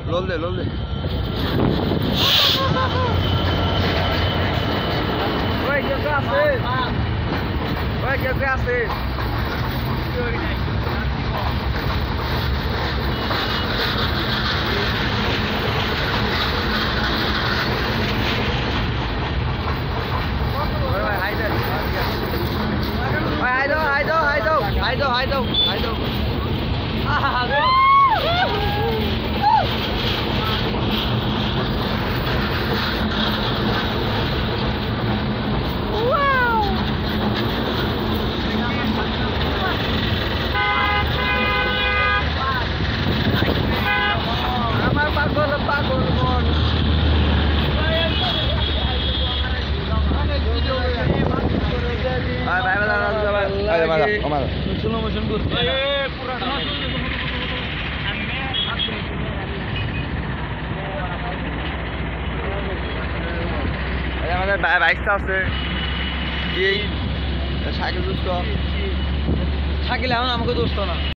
লোল দে ওই কেউ আছে hai đâu পাগল মন স্লো মোশন করতে আমাদের বাইকটা আছে এই সাইকেল দোস্ত থাকিলে এখন আমাকে দোস্ত না